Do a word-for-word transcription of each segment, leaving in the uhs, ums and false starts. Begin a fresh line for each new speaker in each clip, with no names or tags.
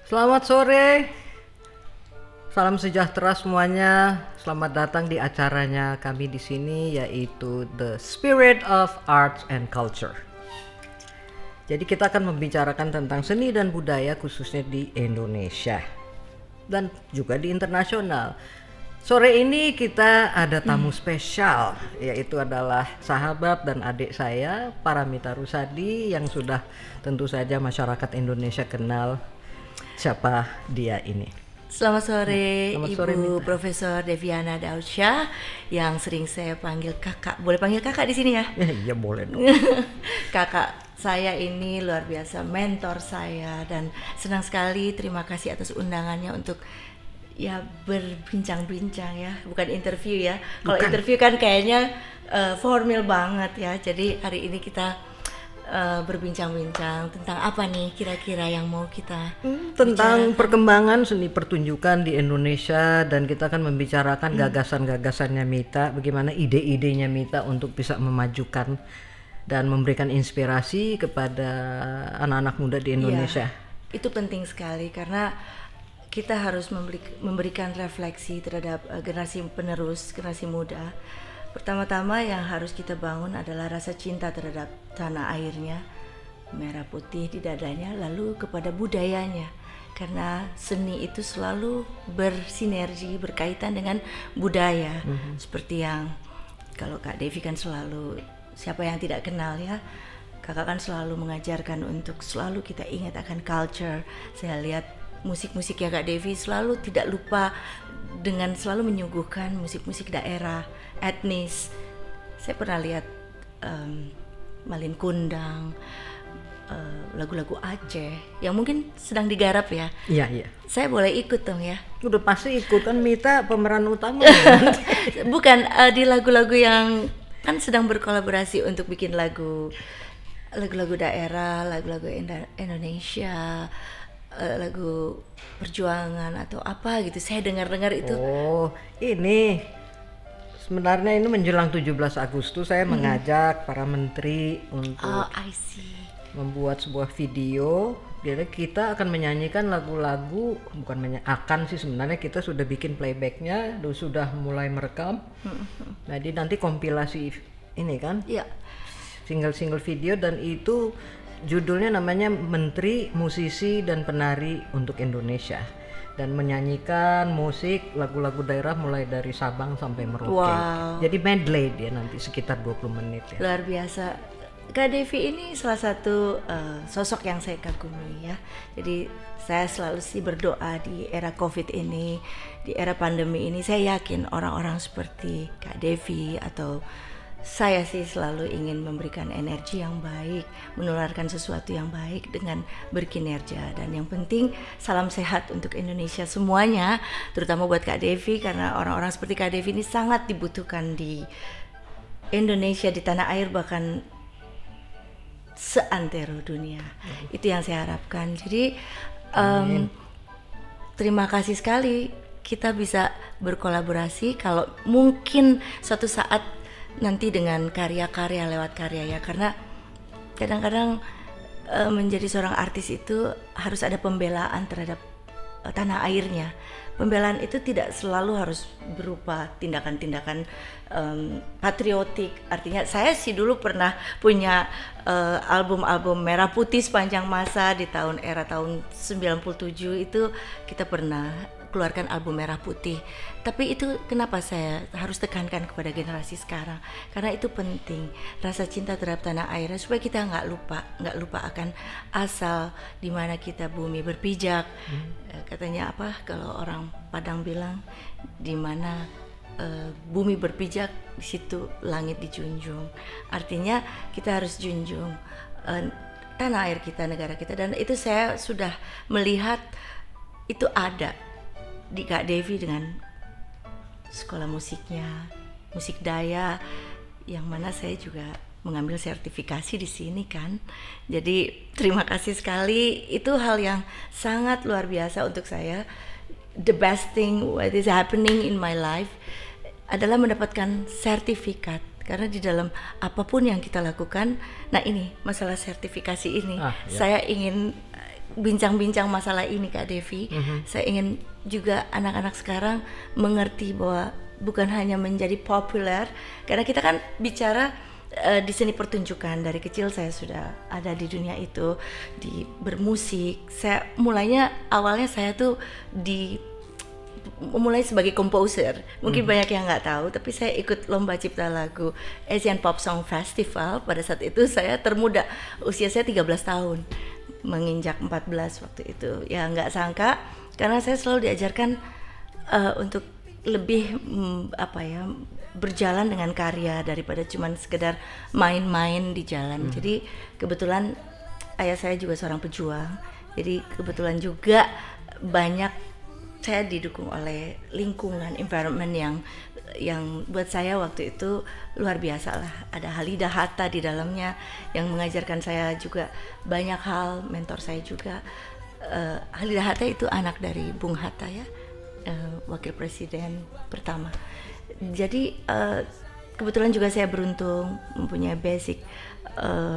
Selamat sore, salam sejahtera semuanya. Selamat datang di acaranya kami di sini, yaitu The Spirit of Arts and Culture. Jadi kita akan membicarakan tentang seni dan budaya khususnya di Indonesia dan juga di internasional. Sore ini kita ada tamu hmm. spesial, yaitu adalah sahabat dan adik saya, Paramita Rusady, yang sudah tentu saja masyarakat Indonesia kenal. Siapa dia ini?
Selamat sore,
Selamat
Ibu
sore,
Profesor Deviana Dausya, yang sering saya panggil kakak. Boleh panggil kakak di sini ya?
Iya boleh dong.
Kakak saya ini luar biasa, mentor saya, dan senang sekali. Terima kasih atas undangannya untuk ya berbincang-bincang ya, bukan interview ya. Kalau interview kan kayaknya uh, formal banget ya. Jadi hari ini kita Uh, berbincang-bincang tentang apa nih kira-kira yang mau kita
hmm, tentang bicarakan. Perkembangan seni pertunjukan di Indonesia, dan kita akan membicarakan hmm. gagasan-gagasannya Mita, bagaimana ide-idenya Mita untuk bisa memajukan dan memberikan inspirasi kepada anak-anak muda di Indonesia.
Ya, itu penting sekali karena kita harus memberi, memberikan refleksi terhadap uh, generasi penerus, generasi muda. Pertama-tama yang harus kita bangun adalah rasa cinta terhadap tanah airnya, merah putih di dadanya, lalu kepada budayanya. Karena seni itu selalu bersinergi, berkaitan dengan budaya. Mm-hmm. Seperti yang kalau Kak Devi kan selalu, siapa yang tidak kenal ya, kakak kan selalu mengajarkan untuk selalu kita ingat akan culture. Saya lihat musik-musik ya Kak Devi selalu tidak lupa dengan selalu menyuguhkan musik-musik daerah, etnis. Saya pernah lihat um, Malin Kundang, uh, lagu-lagu Aceh yang mungkin sedang digarap ya.
Iya, iya.
Saya boleh ikut dong ya?
Udah pasti ikut, kan Mita pemeran utama.
Bukan, uh, di lagu-lagu yang kan sedang berkolaborasi untuk bikin lagu lagu-lagu daerah, lagu-lagu Indonesia, uh, lagu perjuangan atau apa gitu. Saya dengar-dengar itu.
Oh, ini sebenarnya ini menjelang tujuh belas Agustus saya hmm. mengajak para menteri untuk
oh, I see.
membuat sebuah video. Jadi kita akan menyanyikan lagu-lagu, bukan menyanyi, akan sih sebenarnya kita sudah bikin playbacknya, sudah mulai merekam. Hmm. Jadi nanti kompilasi ini kan,
ya.
single-single video, dan itu judulnya namanya Menteri, Musisi dan Penari untuk Indonesia, dan menyanyikan musik lagu-lagu daerah mulai dari Sabang sampai Merauke.
Wow.
Jadi medley dia nanti sekitar dua puluh menit ya.
Luar biasa. Kak Devi ini salah satu uh, sosok yang saya kagumi ya. Jadi saya selalu sih berdoa di era Covid ini, di era pandemi ini, saya yakin orang-orang seperti Kak Devi atau saya sih selalu ingin memberikan energi yang baik, menularkan sesuatu yang baik dengan berkinerja. Dan yang penting salam sehat untuk Indonesia semuanya, terutama buat Kak Devi, karena orang-orang seperti Kak Devi ini sangat dibutuhkan di Indonesia, di tanah air, bahkan seantero dunia. Hmm. Itu yang saya harapkan. Jadi um, terima kasih sekali kita bisa berkolaborasi. Kalau mungkin suatu saat nanti dengan karya-karya, lewat karya ya, karena kadang-kadang e, menjadi seorang artis itu harus ada pembelaan terhadap e, tanah airnya. Pembelaan itu tidak selalu harus berupa tindakan-tindakan um, patriotik. Artinya saya sih dulu pernah punya uh, album-album Merah Putih sepanjang masa di tahun era tahun sembilan puluh tujuh itu kita pernah keluarkan album Merah Putih. Tapi itu kenapa saya harus tekankan kepada generasi sekarang? Karena itu penting, rasa cinta terhadap tanah airnya, supaya kita nggak lupa, nggak lupa akan asal di mana kita bumi berpijak. Hmm. Katanya apa? Kalau orang Padang bilang, di mana uh, bumi berpijak, di situ langit dijunjung. Artinya kita harus junjung uh, tanah air kita, negara kita, dan itu saya sudah melihat itu ada di Kak Devi dengan sekolah musiknya, musik daya, yang mana saya juga mengambil sertifikasi di sini kan. Jadi terima kasih sekali, itu hal yang sangat luar biasa untuk saya. The best thing what is happening in my life adalah mendapatkan sertifikat, karena di dalam apapun yang kita lakukan, nah ini masalah sertifikasi ini, ah, ya. Saya ingin bincang-bincang masalah ini Kak Devi, mm-hmm. saya ingin juga anak-anak sekarang mengerti bahwa bukan hanya menjadi populer, karena kita kan bicara uh, di seni pertunjukan. Dari kecil saya sudah ada di dunia itu, di bermusik. Saya mulainya awalnya saya tuh di mulai sebagai komposer. Mungkin hmm. banyak yang nggak tahu, tapi saya ikut lomba cipta lagu Asian Pop Song Festival. Pada saat itu saya termuda, usia saya tiga belas tahun, menginjak empat belas waktu itu. Ya nggak sangka, karena saya selalu diajarkan uh, untuk lebih um, apa ya berjalan dengan karya daripada cuman sekedar main-main di jalan. Hmm. Jadi kebetulan ayah saya juga seorang pejuang. Jadi kebetulan juga banyak saya didukung oleh lingkungan, environment yang yang buat saya waktu itu luar biasa lah. Ada Halida Hatta di dalamnya yang mengajarkan saya juga banyak hal, mentor saya juga. Uh, Halida Hatta itu anak dari Bung Hatta ya, uh, wakil presiden pertama. Jadi uh, kebetulan juga saya beruntung mempunyai basic uh,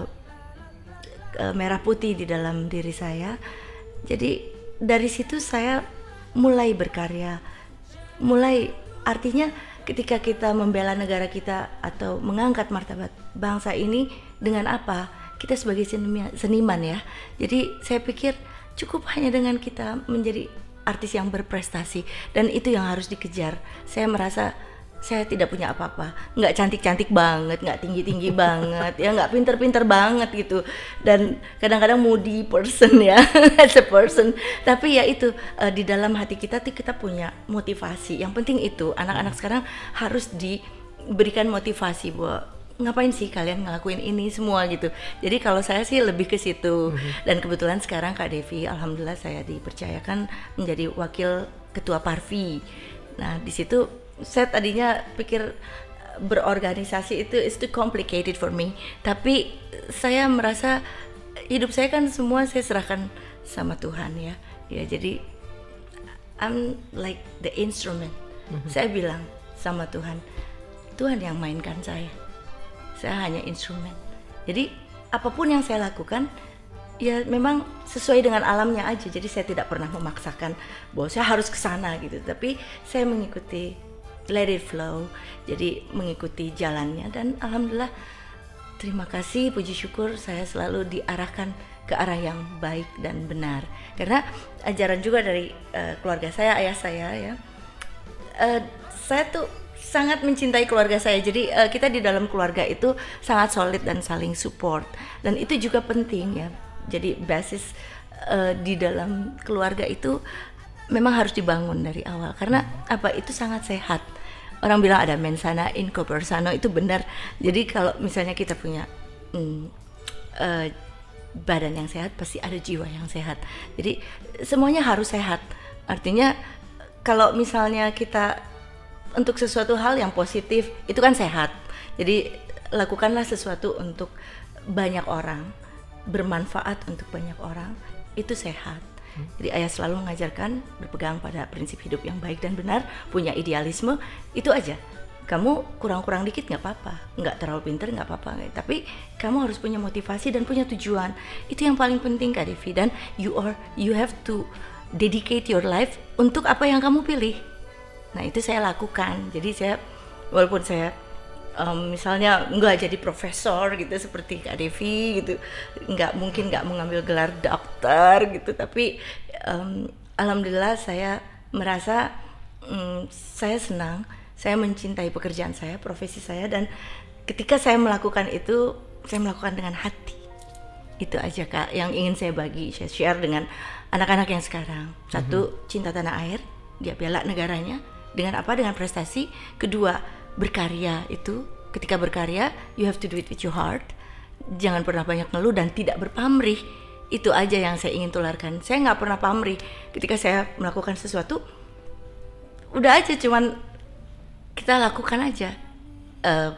uh, merah putih di dalam diri saya. Jadi dari situ saya mulai berkarya, mulai artinya ketika kita membela negara kita atau mengangkat martabat bangsa ini dengan apa? Kita sebagai seniman, seniman ya. Jadi saya pikir cukup hanya dengan kita menjadi artis yang berprestasi, dan itu yang harus dikejar. Saya merasa saya tidak punya apa-apa, nggak cantik-cantik banget, nggak tinggi-tinggi banget, ya nggak pinter-pinter banget gitu, dan kadang-kadang moody person ya, as a person. Tapi ya itu uh, di dalam hati kita tuh kita punya motivasi. Yang penting itu anak-anak sekarang harus diberikan motivasi bahwa ngapain sih kalian ngelakuin ini semua gitu. Jadi kalau saya sih lebih ke situ. Mm-hmm. Dan kebetulan sekarang Kak Devi, alhamdulillah saya dipercayakan menjadi wakil ketua Parvi. Nah di situ saya tadinya pikir berorganisasi itu is too complicated for me, tapi saya merasa hidup saya kan semua saya serahkan sama Tuhan ya. Ya jadi I'm like the instrument. Mm-hmm. Saya bilang sama Tuhan, Tuhan yang mainkan saya. Saya hanya instrumen. Jadi apapun yang saya lakukan ya memang sesuai dengan alamnya aja. Jadi saya tidak pernah memaksakan bahwa saya harus ke sana gitu, tapi saya mengikuti, let it flow, jadi mengikuti jalannya. Dan alhamdulillah, terima kasih, puji syukur saya selalu diarahkan ke arah yang baik dan benar. Karena ajaran juga dari uh, keluarga saya, ayah saya ya, uh, saya tuh sangat mencintai keluarga saya. Jadi uh, kita di dalam keluarga itu sangat solid dan saling support, dan itu juga penting ya. Jadi basis uh, di dalam keluarga itu memang harus dibangun dari awal, karena apa, itu sangat sehat. Orang bilang ada mensana in corpore sano, itu benar. Jadi kalau misalnya kita punya hmm, uh, badan yang sehat, pasti ada jiwa yang sehat. Jadi semuanya harus sehat. Artinya kalau misalnya kita untuk sesuatu hal yang positif, itu kan sehat. Jadi lakukanlah sesuatu untuk banyak orang, bermanfaat untuk banyak orang, itu sehat. Jadi ayah selalu mengajarkan berpegang pada prinsip hidup yang baik dan benar, punya idealisme, itu aja. Kamu kurang-kurang dikit nggak apa-apa, nggak terlalu pinter nggak apa-apa, tapi kamu harus punya motivasi dan punya tujuan. Itu yang paling penting Kak Devi, dan you are you have to dedicate your life untuk apa yang kamu pilih. Nah itu saya lakukan. Jadi saya walaupun saya Um, misalnya nggak jadi profesor gitu seperti Kak Devi gitu, nggak mungkin nggak mengambil gelar dokter gitu, tapi um, alhamdulillah saya merasa um, saya senang, saya mencintai pekerjaan saya, profesi saya, dan ketika saya melakukan itu saya melakukan dengan hati. Itu aja Kak yang ingin saya bagi, saya share dengan anak-anak yang sekarang. Satu, mm-hmm. cinta tanah air, dia bela negaranya dengan apa? Dengan prestasi. Kedua, berkarya. Itu ketika berkarya you have to do it with your heart, jangan pernah banyak ngeluh dan tidak berpamrih. Itu aja yang saya ingin tularkan. Saya nggak pernah pamrih ketika saya melakukan sesuatu, udah aja cuman kita lakukan aja. Uh,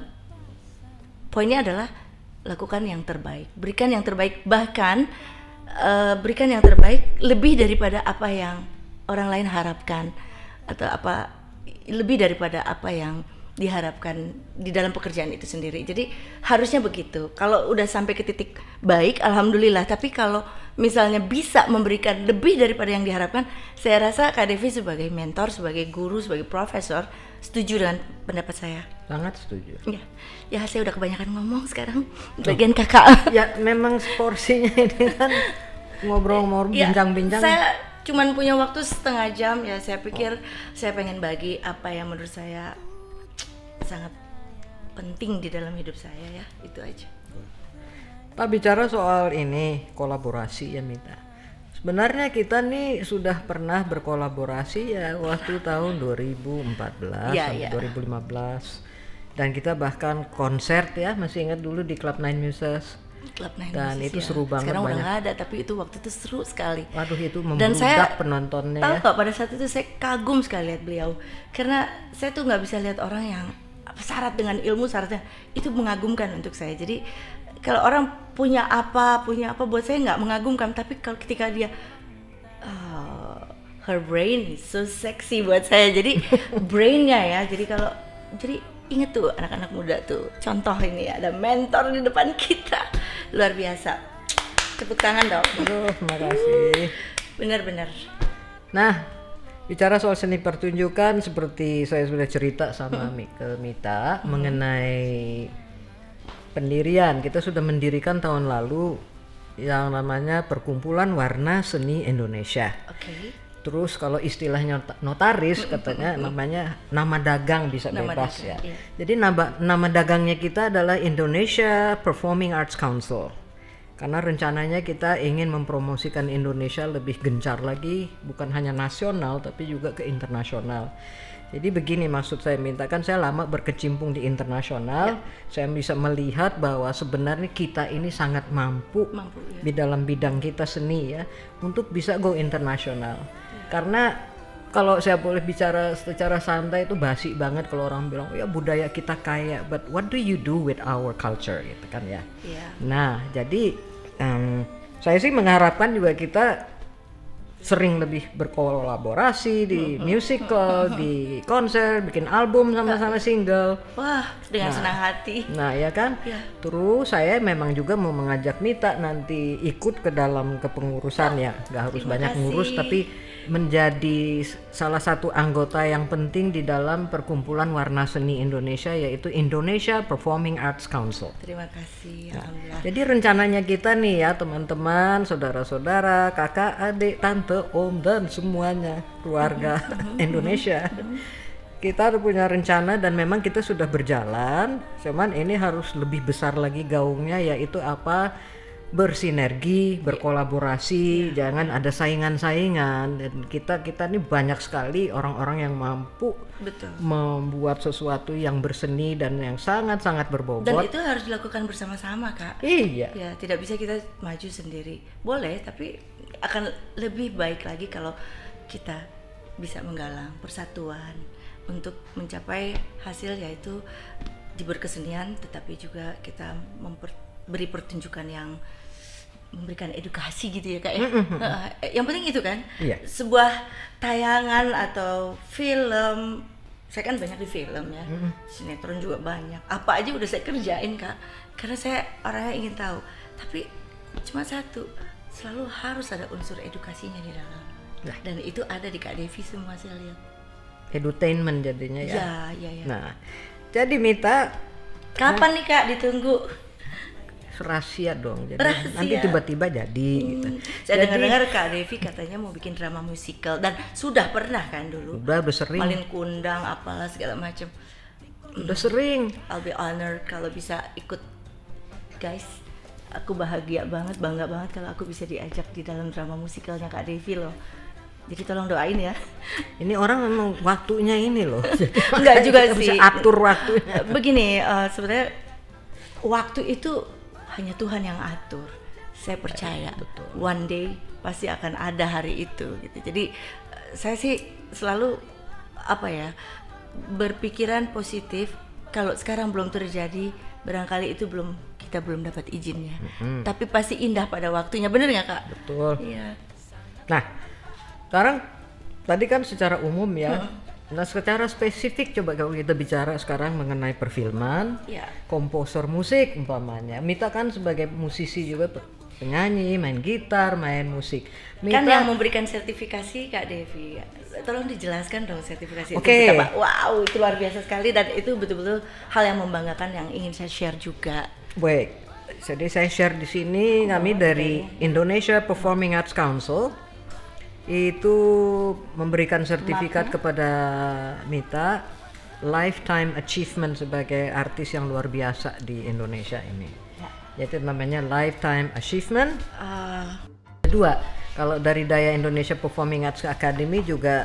poinnya adalah lakukan yang terbaik, berikan yang terbaik, bahkan uh, berikan yang terbaik lebih daripada apa yang orang lain harapkan, atau apa lebih daripada apa yang diharapkan di dalam pekerjaan itu sendiri. Jadi harusnya begitu. Kalau udah sampai ke titik baik, alhamdulillah. Tapi kalau misalnya bisa memberikan lebih daripada yang diharapkan, saya rasa Kak Devi sebagai mentor, sebagai guru, sebagai profesor, setuju dengan pendapat saya.
Sangat setuju.
Ya, ya saya udah kebanyakan ngomong sekarang. Bagian kakak.
Ya memang porsinya ini kan ngobrol-ngobrol,
Ya,
bincang-bincang.
saya cuman punya waktu setengah jam ya. Saya pikir saya pengen bagi apa yang menurut saya sangat penting di dalam hidup saya ya. Itu aja.
Pak, bicara soal ini kolaborasi ya Mita. Sebenarnya kita nih sudah pernah berkolaborasi ya waktu tahun dua ribu empat belas
Ya,
sampai
ya.
dua ribu lima belas. Dan kita bahkan konser ya, masih ingat dulu di Club Nine Muses.
Club Nine
Dan
Muses,
itu
ya.
seru banget,
Sekarang udah
banyak.
nggak ada, tapi itu waktu itu seru sekali.
Waduh, itu
Dan saya
membludak penontonnya
tahu
ya.
kok pada saat itu saya kagum sekali lihat beliau, karena saya tuh nggak bisa lihat orang yang apa, syarat dengan ilmu, syaratnya itu mengagumkan untuk saya. Jadi kalau orang punya apa punya apa buat saya nggak mengagumkan, tapi kalau ketika dia uh, her brain is so sexy buat saya. Jadi brainnya ya, jadi kalau jadi inget tuh anak-anak muda tuh, contoh ini ada mentor di depan kita, luar biasa. Tepuk tangan dong.
Aduh, makasih.
Benar-benar.
Nah, bicara soal seni pertunjukan, seperti saya sudah cerita sama Mi- ke Mita mengenai pendirian, kita sudah mendirikan tahun lalu yang namanya Perkumpulan Warna Seni Indonesia.
Oke.
Terus kalau istilahnya not- notaris katanya namanya nama dagang, bisa
Nama
bebas
dagang,
ya.
iya.
Jadi nama nama dagangnya kita adalah Indonesia Performing Arts Council. Karena rencananya kita ingin mempromosikan Indonesia lebih gencar lagi, bukan hanya nasional tapi juga ke internasional. Jadi begini maksud saya, minta kan saya lama berkecimpung di internasional, saya bisa melihat bahwa sebenarnya kita ini sangat mampu,
Mampu, ya.
di dalam bidang kita seni ya, untuk bisa go internasional. Karena kalau saya boleh bicara secara santai itu basi banget kalau orang bilang, ya budaya kita kaya, but what do you do with our culture gitu kan ya.
Iya.
Nah jadi em, saya sih mengharapkan juga kita sering lebih berkolaborasi di musical, di konser, bikin album sama-sama single.
Wah, dengan senang hati.
Nah ya kan,
Ya.
terus saya memang juga mau mengajak Mita nanti ikut ke dalam kepengurusan ya, nggak harus
Terima
banyak
kasih.
ngurus tapi menjadi salah satu anggota yang penting di dalam Perkumpulan Warna Seni Indonesia, yaitu Indonesia Performing Arts Council.
Terima kasih, alhamdulillah.
Jadi rencananya kita nih ya teman-teman, saudara-saudara, kakak, adik, tante, om dan semuanya keluarga Indonesia. Kita udah punya rencana dan memang kita sudah berjalan, cuman ini harus lebih besar lagi gaungnya, yaitu apa? Bersinergi, berkolaborasi, jangan ada saingan-saingan. Dan kita kita ini banyak sekali orang-orang yang mampu
Betul.
membuat sesuatu yang berseni dan yang sangat-sangat berbobot.
Dan itu harus dilakukan bersama-sama, Kak.
Iya.
Ya, tidak bisa kita maju sendiri. Boleh, tapi akan lebih baik lagi kalau kita bisa menggalang persatuan untuk mencapai hasil, yaitu di berkesenian, tetapi juga kita memberi pertunjukan yang memberikan edukasi gitu ya Kak ya. Eh, yang penting itu kan,
Iya.
sebuah tayangan atau film, saya kan banyak di film ya, sinetron juga banyak, apa aja udah saya kerjain Kak, karena saya orangnya ingin tahu. Tapi cuma satu, selalu harus ada unsur edukasinya di dalam.
Nah.
Dan itu ada di Kak Devi semua saya lihat.
Edutainment jadinya ya.
Ya, ya, ya.
Nah, jadi Mita
Kapan nih Kak ditunggu?
rahasia dong. Jadi
Rahasia.
nanti tiba-tiba jadi gitu.
Saya
Jadi
dengar-dengar Kak Devi katanya mau bikin drama musikal dan sudah pernah kan dulu.
udah udah sering,
Malin Kundang apalah segala macam.
udah sering.
I'll be honored kalau bisa ikut, guys. Aku bahagia banget, bangga banget kalau aku bisa diajak di dalam drama musikalnya Kak Devi loh. Jadi tolong doain ya.
Ini orang memang waktunya ini loh.
Enggak juga
Kita
sih.
bisa atur waktunya.
Begini, eh, sebenarnya waktu itu hanya Tuhan yang atur. Saya percaya
betul.
one day pasti akan ada hari itu gitu. Jadi eh, saya sih selalu apa ya, berpikiran positif. Kalau sekarang belum terjadi, barangkali itu belum, kita belum dapat izinnya.
Mm-hmm.
Tapi pasti indah pada waktunya, bener nggak Kak?
Betul.
Iya.
Nah, sekarang tadi kan secara umum ya, Nah, secara spesifik coba kalau kita bicara sekarang mengenai perfilman,
Ya.
komposer musik umpamanya. Mita kan sebagai musisi juga pe- penyanyi, main gitar, main musik. Mita,
Kan yang memberikan sertifikasi Kak Devi, tolong dijelaskan dong sertifikasi
Oke.
itu betapa wow itu luar biasa sekali dan itu betul-betul hal yang membanggakan yang ingin saya share juga.
baik. Jadi saya share di sini kami dari Indonesia Performing Arts Council itu memberikan sertifikat kepada Mita lifetime achievement sebagai artis yang luar biasa di Indonesia ini. Yaitu namanya lifetime achievement.
Ah,
Kedua, kalau dari Daya Indonesia Performing Arts Academy juga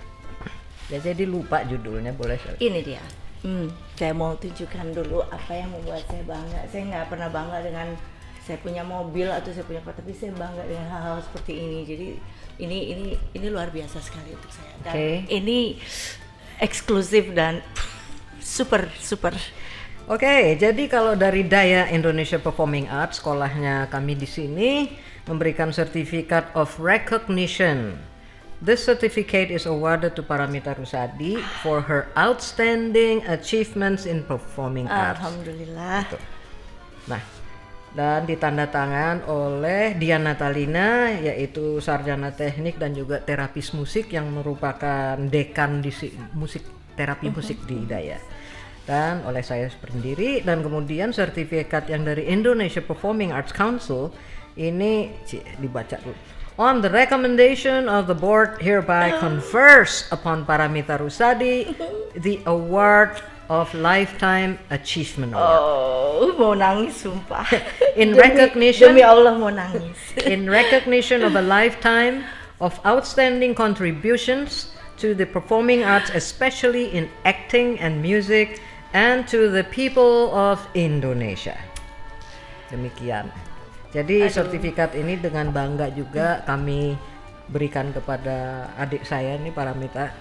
ya jadi lupa judulnya, boleh saya?
ini dia. Hmm, saya mau tunjukkan dulu apa yang membuat saya bangga. Saya nggak pernah bangga dengan saya punya mobil atau saya punya apa, tapi saya bangga dengan hal-hal seperti ini. Jadi ini ini ini luar biasa sekali untuk saya. Dan
Oke.
ini eksklusif dan super super.
Oke, jadi kalau dari Daya Indonesia Performing Arts, sekolahnya kami di sini memberikan Certificate of Recognition. This certificate is awarded to Paramita Rusady for her outstanding achievements in performing arts.
Alhamdulillah.
Nah, dan ditandatangan oleh Dian Natalina, yaitu sarjana teknik dan juga terapis musik yang merupakan dekan di si- musik terapi musik di Daya. Dan oleh saya sendiri, dan kemudian sertifikat yang dari Indonesia Performing Arts Council ini ci, dibaca dulu. On the recommendation of the board hereby confers upon Paramita Rusady the award of Lifetime Achievement Award.
Oh, mau nangis sumpah.
In
Demi-
recognition-
demi Allah mau nangis.
In recognition of a lifetime of outstanding contributions to the performing arts, especially in acting and music, and to the people of Indonesia. Demikian. Jadi sertifikat ini dengan bangga juga kami berikan kepada adik saya nih, Paramita.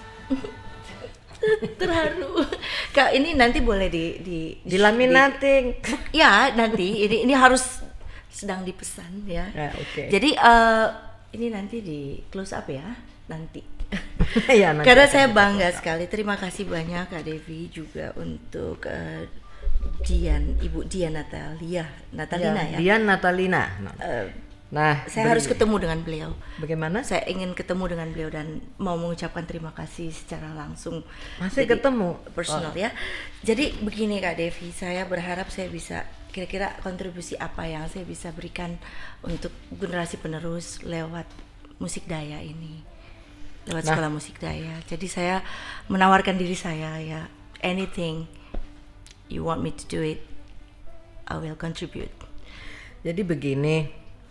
Terharu. Kak, ini nanti boleh di di
Dilaminating.
di- ya, nanti ini ini harus sedang dipesan ya.
Ya, oke.
Jadi eh, ini nanti di close up ya, nanti.
Ya, nanti
Karena
akan
saya
kita
bangga
close up.
sekali. Terima kasih banyak Kak Devi juga untuk eh, Dian, Ibu Dian Natalia, Natalina ya.
Dian Natalina. Nah,
Eh,
nah,
saya
beri-
harus ketemu dengan beliau.
Bagaimana?
Saya ingin ketemu dengan beliau dan mau mengucapkan terima kasih secara langsung.
Masih
Jadi,
ketemu?
personal ya. Jadi begini Kak Devi, saya berharap saya bisa kira-kira kontribusi apa yang saya bisa berikan untuk generasi penerus lewat musik Daya ini, lewat
Nah.
sekolah musik Daya. Jadi saya menawarkan diri saya ya, anything you want me to do it, I will contribute.
Jadi begini,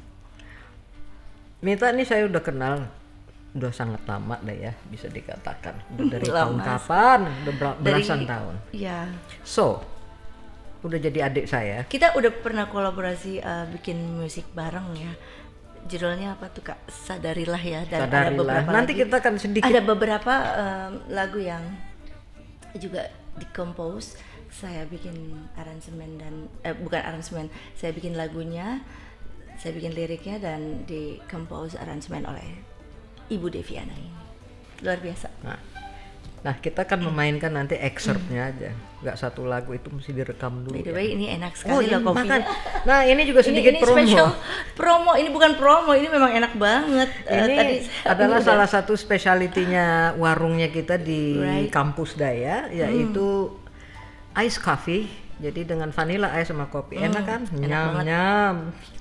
Mita ini saya udah kenal udah sangat lama deh ya, bisa dikatakan udah dari tahun
Lama.
kapan, udah bela-
Dari-
belasan tahun.
Ya,
So, udah jadi adik saya.
kita udah pernah kolaborasi uh, bikin musik bareng ya. Judulnya apa tuh Kak? Sadarilah ya. Dan ada
Sadarilah.
beberapa
Nanti
lagi-
kita akan sedikit.
ada beberapa um, lagu yang juga dikompos. Saya bikin aransemen dan eh, bukan aransemen, saya bikin lagunya, saya bikin liriknya dan dikompos aransemen oleh Ibu Deviana ini. Luar biasa.
Nah, nah kita akan memainkan nanti excerptnya aja, nggak satu lagu itu mesti direkam dulu.
By the
ya.
way, ini enak
Oh,
sekali
ini
loh kopinya.
makan. Nah, ini juga sedikit
ini, ini
promo.
special promo, ini bukan promo, ini memang enak banget. Eh,
Ini
tadi saya
adalah
udah-
salah satu spesialitinya warungnya kita di
Right.
kampus Daya, yaitu ice coffee. Jadi dengan vanilla ice sama kopi, enak kan?
enak
Nyam
banget.
nyam.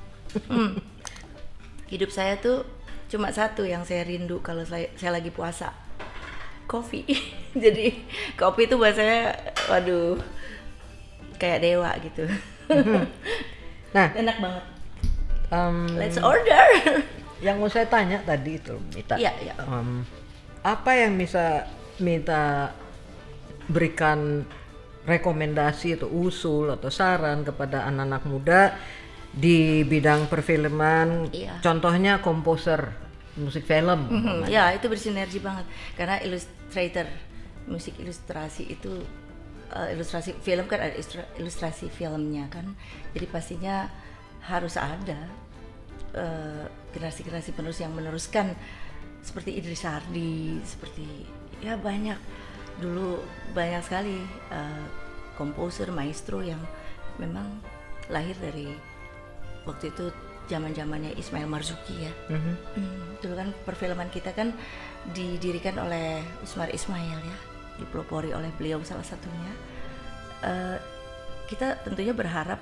Hidup saya tuh cuma satu yang saya rindu kalau saya, saya lagi puasa, kopi. Jadi kopi itu buat saya, waduh, kayak dewa gitu.
Nah,
Enak banget.
em,
Let's order.
yang mau saya tanya tadi itu, Mita.
Iya, iya.
em, apa yang bisa Mita berikan rekomendasi atau usul atau saran kepada anak-anak muda di bidang perfilman?
Iya.
Contohnya komposer musik film.
Mhm, ya itu bersinergi banget karena illustrator musik ilustrasi itu uh, ilustrasi film kan ada istra- ilustrasi filmnya kan, jadi pastinya harus ada uh, generasi-generasi penerus yang meneruskan seperti Idris Sardi, seperti Ya banyak, dulu banyak sekali uh, komposer, maestro yang memang lahir dari waktu itu zaman-zamannya Ismail Marzuki ya. Mm-hmm. Hmm, dulu kan perfilman kita kan didirikan oleh Usmar Ismail ya, dipelopori oleh beliau salah satunya. Uh, kita tentunya berharap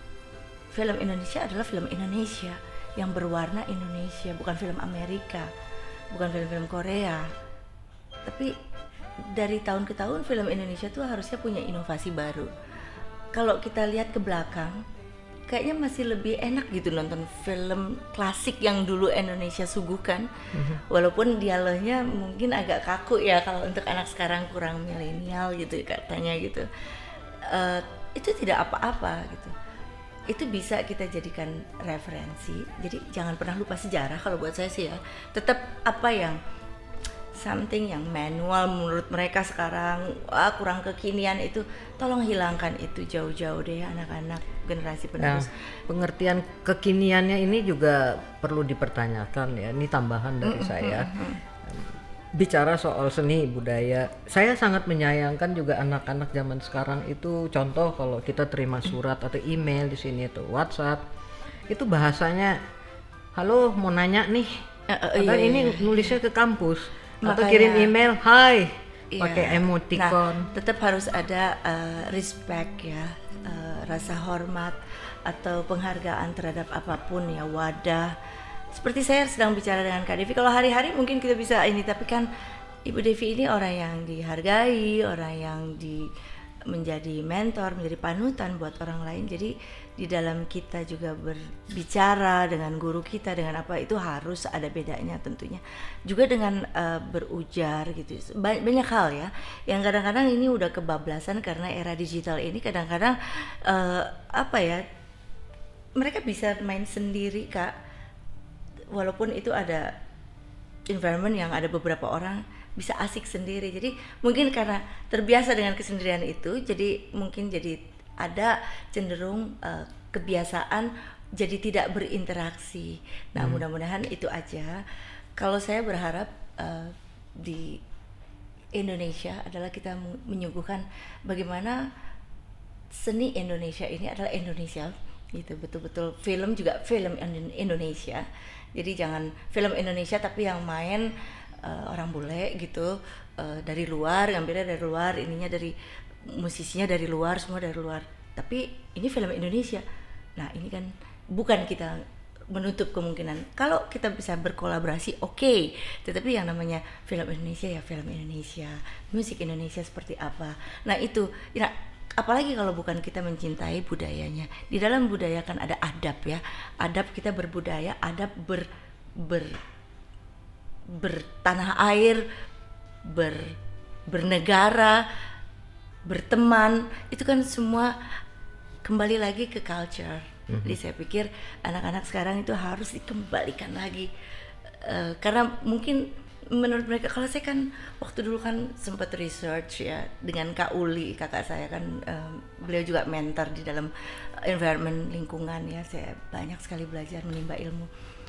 film Indonesia adalah film Indonesia yang berwarna Indonesia, bukan film Amerika, bukan film-film Korea. Tapi dari tahun ke tahun film Indonesia tuh harusnya punya inovasi baru. Kalau kita lihat ke belakang, kayaknya masih lebih enak gitu nonton film klasik yang dulu Indonesia suguhkan. Mm-hmm. Walaupun dialognya mungkin agak kaku ya kalau untuk anak sekarang, kurang milenial gitu katanya gitu. Uh, itu tidak apa-apa gitu. Itu bisa kita jadikan referensi. Jadi jangan pernah lupa sejarah kalau buat saya sih ya. Tetap apa yang something yang manual menurut mereka sekarang, wah kurang kekinian, itu tolong hilangkan itu jauh-jauh deh anak-anak generasi penerus. Nah,
pengertian kekiniannya ini juga perlu dipertanyakan ya. Ini tambahan dari mm-hmm. saya. Bicara soal seni budaya, saya sangat menyayangkan juga anak-anak zaman sekarang itu. Contoh kalau kita terima surat atau email di sini tuh WhatsApp, itu bahasanya, halo mau nanya nih, uh, uh, iya, ini iya. nulisnya ke kampus. Makanya, atau kirim email, hai, iya, pakai emoticon.
Nah, tetap harus ada uh, respect ya, uh, rasa hormat atau penghargaan terhadap apapun ya, wadah. Seperti saya sedang bicara dengan Kak Devi, kalau hari-hari mungkin kita bisa ini, tapi kan Ibu Devi ini orang yang dihargai, orang yang di menjadi mentor, menjadi panutan buat orang lain. Jadi di dalam kita juga berbicara dengan guru kita, dengan apa, itu harus ada bedanya tentunya. Juga dengan uh, berujar gitu, Ba- banyak hal ya yang kadang-kadang ini udah kebablasan karena era digital ini. Kadang-kadang uh, apa ya, mereka bisa main sendiri Kak, walaupun itu ada environment yang ada beberapa orang bisa asik sendiri. Jadi mungkin karena terbiasa dengan kesendirian itu, jadi mungkin jadi ada cenderung uh, kebiasaan jadi tidak berinteraksi. Nah, hmm. mudah-mudahan itu aja. Kalau saya berharap uh, di Indonesia adalah kita menyuguhkan bagaimana seni Indonesia ini adalah Indonesia gitu, betul-betul film juga film Indonesia. Jadi jangan film Indonesia tapi yang main Uh, orang bule gitu, uh, dari luar, ngambilnya dari luar, ininya dari musisinya dari luar, semua dari luar. Tapi ini film Indonesia. Nah ini kan bukan kita menutup kemungkinan kalau kita bisa berkolaborasi, oke. Okay. Tetapi yang namanya film Indonesia ya film Indonesia, musik Indonesia seperti apa. Nah itu, nah, apalagi kalau bukan kita mencintai budayanya. Di dalam budaya kan ada adab ya, adab kita berbudaya, adab ber ber bertanah air, ber, bernegara, berteman, itu kan semua kembali lagi ke culture. Mm-hmm. Jadi saya pikir anak-anak sekarang itu harus dikembalikan lagi, uh, karena mungkin menurut mereka, kalau saya kan waktu dulu kan sempat research ya dengan Kak Uli, kakak saya kan, um, beliau juga mentor di dalam environment lingkungan ya, saya banyak sekali belajar menimba ilmu.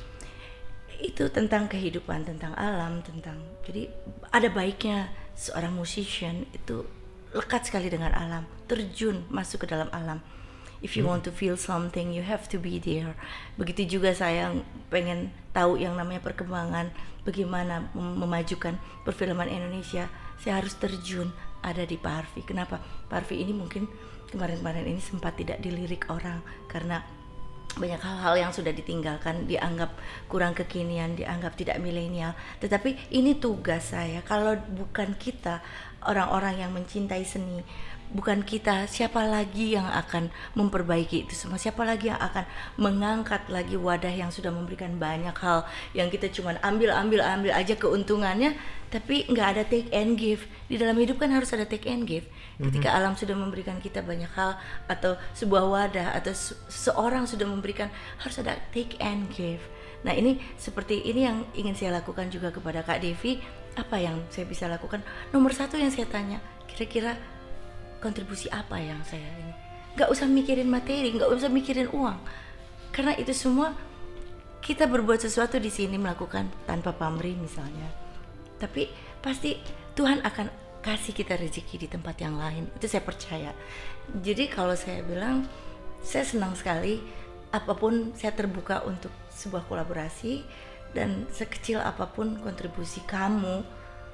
Itu tentang kehidupan, tentang alam, tentang, jadi ada baiknya seorang musician itu lekat sekali dengan alam, terjun masuk ke dalam alam. If you hmm. want to feel something, you have to be there. Begitu juga saya pengen tahu yang namanya perkembangan, bagaimana mem- memajukan perfilman Indonesia, saya harus terjun ada di Parvi. Kenapa? Parvi ini mungkin kemarin-kemarin ini sempat tidak dilirik orang karena banyak hal-hal yang sudah ditinggalkan, dianggap kurang kekinian, dianggap tidak milenial. Tetapi ini tugas saya. Kalau bukan kita, orang-orang yang mencintai seni, bukan kita, siapa lagi yang akan memperbaiki itu semua? Siapa lagi yang akan mengangkat lagi wadah yang sudah memberikan banyak hal yang kita cuma ambil, ambil, ambil aja keuntungannya, tapi nggak ada take and give. Di dalam hidup kan harus ada take and give. Ketika mm-hmm. alam sudah memberikan kita banyak hal, atau sebuah wadah, atau se- seorang sudah memberikan, harus ada take and give. Nah ini seperti ini yang ingin saya lakukan juga kepada Kak Devi. Apa yang saya bisa lakukan? Nomor satu yang saya tanya, kira-kira kontribusi apa yang saya ini? Gak usah mikirin materi, gak usah mikirin uang, karena itu semua kita berbuat sesuatu di sini melakukan tanpa pamrih misalnya. Tapi pasti Tuhan akan kasih kita rezeki di tempat yang lain. Itu saya percaya. Jadi kalau saya bilang, saya senang sekali apapun saya terbuka untuk sebuah kolaborasi, dan sekecil apapun kontribusi kamu,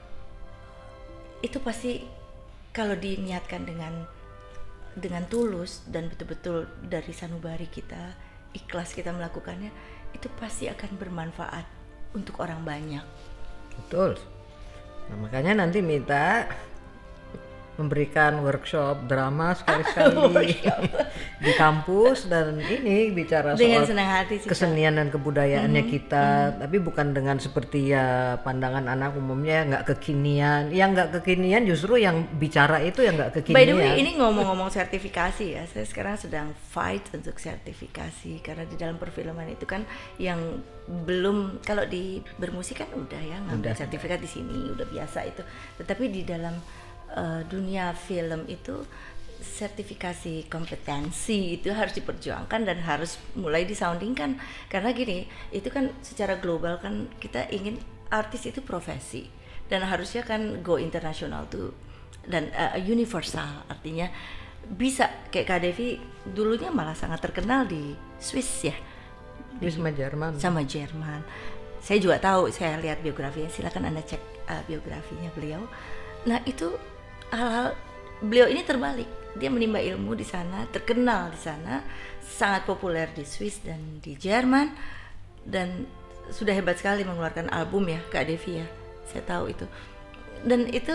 itu pasti kalau diniatkan dengan dengan tulus dan betul-betul dari sanubari kita, ikhlas kita melakukannya, itu pasti akan bermanfaat untuk orang banyak.
Betul. Nah, makanya nanti minta memberikan workshop drama sekali-sekali di kampus, dan ini bicara
dengan
soal
senang hati sih,
kesenian dan kebudayaannya
mm-hmm.
kita,
mm-hmm.
tapi bukan dengan seperti ya pandangan anak umumnya nggak kekinian. Yang nggak kekinian justru yang bicara itu yang nggak kekinian.
By the way, ini ngomong-ngomong sertifikasi ya, saya sekarang sedang fight untuk sertifikasi, karena di dalam perfilman itu kan yang belum, kalau di bermusik kan udah ya ngambil
udah.
sertifikat di sini udah biasa itu, tetapi di dalam uh, dunia film itu sertifikasi kompetensi itu harus diperjuangkan dan harus mulai disoundingkan, karena gini, itu kan secara global kan kita ingin artis itu profesi dan harusnya kan go internasional tuh, dan uh, universal, artinya bisa kayak Kak Devi dulunya malah sangat terkenal di Swiss ya,
di, sama Jerman.
Sama Jerman. Saya juga tahu, saya lihat biografinya, silakan Anda cek uh, biografinya beliau. Nah, itu hal-hal beliau ini terbalik. Dia menimba ilmu di sana, terkenal di sana, sangat populer di Swiss dan di Jerman, dan sudah hebat sekali mengeluarkan album ya, Kak Devi ya. Saya tahu itu. Dan itu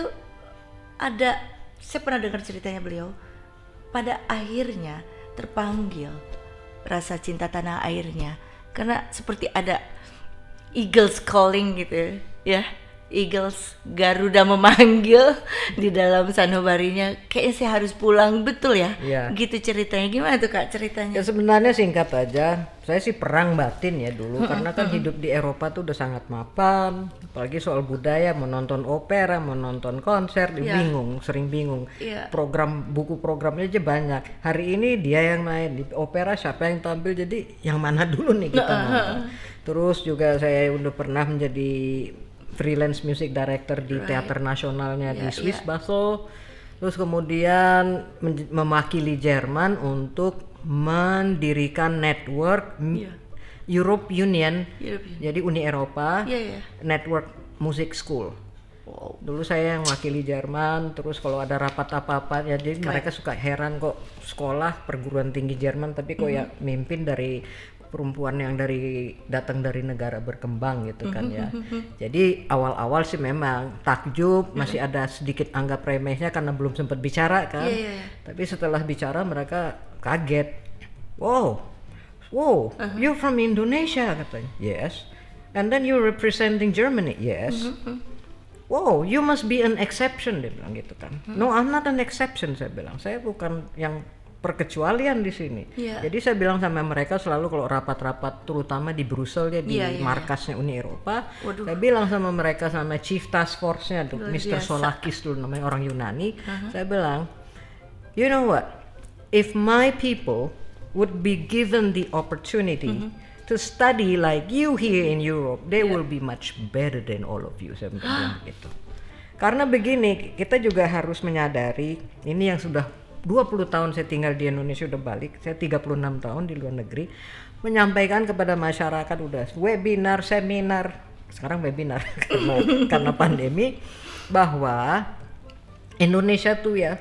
ada, saya pernah dengar ceritanya beliau, pada akhirnya terpanggil rasa cinta tanah airnya, karena seperti ada eagles calling gitu ya, eagles, Garuda memanggil di dalam sanubarinya, kayaknya saya harus pulang, betul ya?
Ya.
Gitu ceritanya. Gimana tuh Kak ceritanya?
Ya sebenarnya singkat aja, saya sih perang batin ya dulu, karena kan hidup di Eropa tuh udah sangat mapan, apalagi soal budaya, menonton opera, menonton konser,
Ya.
bingung, sering bingung.
Ya.
Program, buku programnya aja banyak. Hari ini dia yang main di opera, siapa yang tampil, jadi yang mana dulu nih kita nonton. Terus juga saya udah pernah menjadi freelance music director di
Right.
teater nasionalnya
Yeah,
di Swiss
yeah.
Basel. Terus kemudian men- mewakili Jerman untuk mendirikan network m-
Yeah.
Europe Union,
European.
jadi Uni Eropa,
Yeah, yeah.
network music school.
Wow.
Dulu saya yang mewakili Jerman, terus kalau ada rapat apa-apa ya, jadi
Right.
mereka suka heran kok sekolah perguruan tinggi Jerman tapi kok ya mimpin dari perempuan yang dari datang dari negara berkembang gitu kan ya. Jadi awal-awal sih memang takjub, masih ada sedikit anggap remehnya karena belum sempat bicara kan.
Iya, iya, iya.
Tapi setelah bicara mereka kaget. Wow, wow, you're from Indonesia katanya. Yes. And then you're representing Germany. Yes. Wow, you must be an exception, dia bilang gitu kan. No, I'm not an exception, saya bilang. Saya bukan yang perkecualian di sini.
Yeah.
Jadi saya bilang sama mereka selalu kalau rapat-rapat, terutama di Brussel ya, di
Yeah, yeah,
markasnya Uni Eropa,
Waduh.
saya bilang sama mereka, sama Chief Task Force-nya tuh,
Luar
mister
biasa.
Solakis dulu namanya, orang Yunani. Saya bilang, you know what? If my people would be given the opportunity to study like you here in Europe, they will be much better than all of you. Saya bilang begitu. Karena begini, kita juga harus menyadari, ini yang sudah dua puluh tahun saya tinggal di Indonesia, udah balik, saya tiga puluh enam tahun di luar negeri, menyampaikan kepada masyarakat udah webinar, seminar, sekarang webinar karena, karena pandemi, bahwa Indonesia tuh ya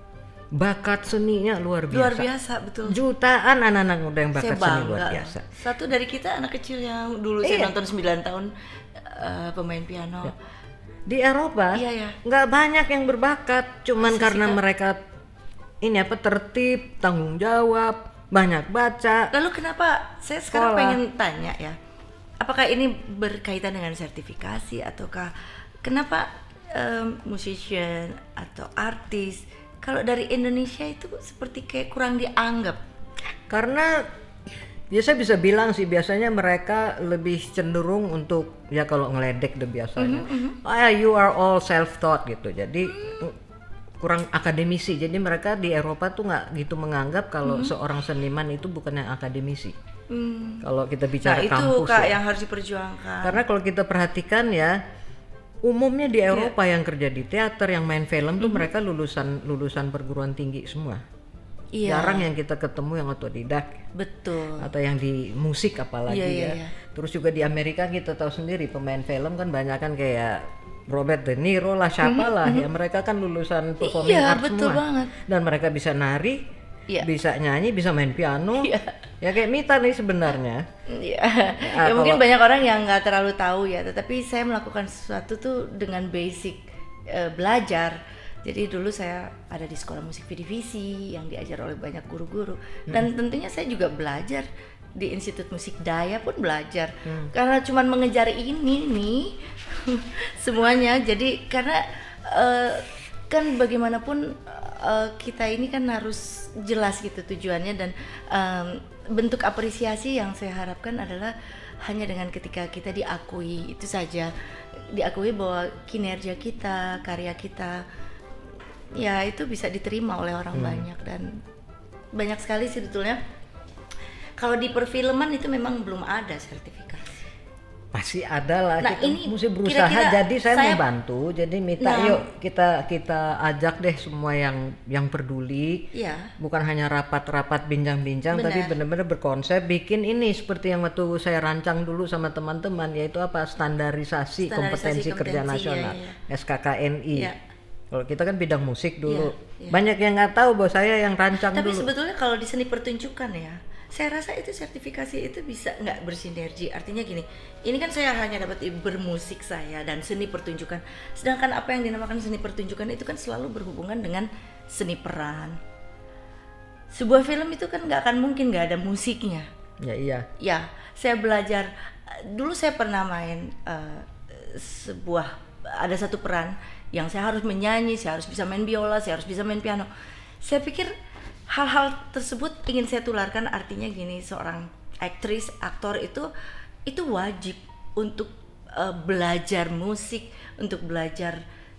bakat seninya luar biasa.
Luar biasa, betul.
Jutaan anak-anak muda yang bakat
Saya
seni
bangga.
luar biasa.
Satu dari kita anak kecil yang dulu saya
Iya.
nonton sembilan tahun uh, pemain piano.
Di Eropa
Iya, iya.
nggak banyak yang berbakat, cuman
Masa sih,
karena
Kak?
mereka ini apa, tertib, tanggung jawab, banyak baca.
Lalu kenapa saya sekarang
Sekolah.
pengen tanya ya, apakah ini berkaitan dengan sertifikasi ataukah kenapa um, musician atau artis kalau dari Indonesia itu seperti kayak kurang dianggap?
Karena ya saya bisa bilang sih, biasanya mereka lebih cenderung untuk, ya kalau ngeledek deh biasanya, ah you are all self taught gitu, jadi kurang akademisi. Jadi mereka di Eropa tuh nggak gitu menganggap kalau seorang seniman itu bukan yang akademisi.
Hmm.
Kalau kita
Nah
bicara
itu
kampus
Kak
ya.
yang harus diperjuangkan.
Karena kalau kita perhatikan ya, umumnya di Eropa yeah. yang kerja di teater, yang main film tuh mm-hmm. mereka lulusan lulusan perguruan tinggi semua. Iya. Jarang yang kita ketemu yang otodidak.
Betul.
Atau yang di musik apalagi
iya,
ya.
Iya, iya.
Terus juga di Amerika kita tahu sendiri pemain film kan banyak kan kayak Robert De Niro lah, siapa lah mm-hmm. ya, mereka kan lulusan performing
iya,
arts
betul
semua.
Banget.
Dan mereka bisa nari, iya. bisa nyanyi, bisa main piano.
Iya.
Ya kayak Mita nih sebenarnya.
Iya. Ya, ya mungkin banyak orang yang nggak terlalu tahu ya, tetapi saya melakukan sesuatu tuh dengan basic uh, belajar. Jadi dulu saya ada di sekolah musik Vidivisi yang diajar oleh banyak guru-guru dan hmm. tentunya saya juga belajar di Institut Musik Daya pun belajar hmm. karena cuman mengejar ini nih semuanya. Jadi karena uh, kan bagaimanapun uh, kita ini kan harus jelas gitu tujuannya dan um, bentuk apresiasi yang saya harapkan adalah hanya dengan ketika kita diakui itu saja, diakui bahwa kinerja kita, karya kita ya itu bisa diterima oleh orang hmm. banyak. Dan banyak sekali sebetulnya kalau di perfilman itu memang belum ada sertifikasi.
Pasti ada lah,
nah,
kita
ini
mesti berusaha. Kira-kira jadi saya, saya mau bantu, jadi minta nah, yuk kita kita ajak deh semua yang yang peduli, ya. Bukan hanya rapat-rapat bincang-bincang, tapi benar-benar berkonsep bikin ini seperti yang waktu saya rancang dulu sama teman-teman, yaitu apa, standarisasi, standarisasi kompetensi, kompetensi kerja nasional, ya, ya. S K K N I. Ya. Kalau kita kan bidang musik dulu, ya, ya. Banyak yang nggak tahu bahwa saya yang rancang
tapi
dulu. Tapi
sebetulnya kalau di seni pertunjukan ya, saya rasa itu sertifikasi itu bisa nggak bersinergi. Artinya gini, ini kan saya hanya dapat bermusik saya dan seni pertunjukan. Sedangkan apa yang dinamakan seni pertunjukan itu kan selalu berhubungan dengan seni peran. Sebuah film itu kan nggak akan mungkin nggak ada musiknya.
Ya iya.
Ya, saya belajar dulu saya pernah main uh, sebuah ada satu peran yang saya harus menyanyi, saya harus bisa main biola, saya harus bisa main piano. Saya pikir hal-hal tersebut ingin saya tularkan, artinya gini, seorang aktris, aktor itu itu wajib untuk uh, belajar musik, untuk belajar